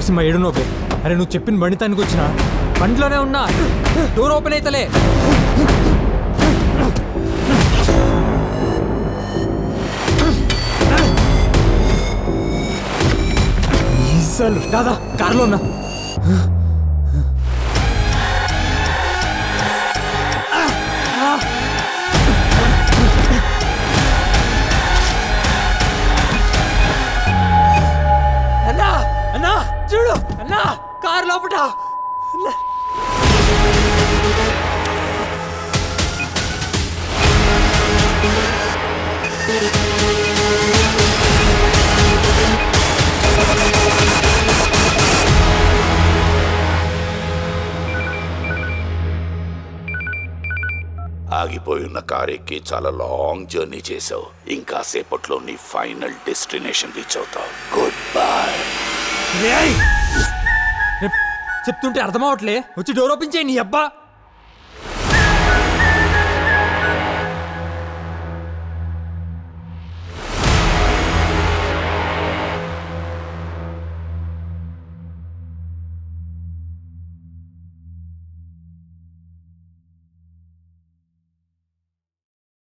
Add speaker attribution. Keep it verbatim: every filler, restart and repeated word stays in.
Speaker 1: నరసింహ ఏడు నోపే. అరే నువ్వు చెప్పిన బండితానికి వచ్చినా బండిలోనే ఉన్నా, డోర్ ఓపెన్ అయితలే. కాదా కారులో ఉన్నా. అన్నా అన్నా చూడు అన్నా కారు లోపట.
Speaker 2: ఆగిపోయిన కారెక్కి చాలా లాంగ్ జర్నీ చేసావు. ఇంకా సేపట్లో నీ ఫైనల్ డెస్టినేషన్ రీచ్ అవుతావు. Goodbye.
Speaker 1: చెప్తుంటే అర్థమవట్లే, వచ్చి డోర్ ఓపెన్ చేయి నీ అబ్బా.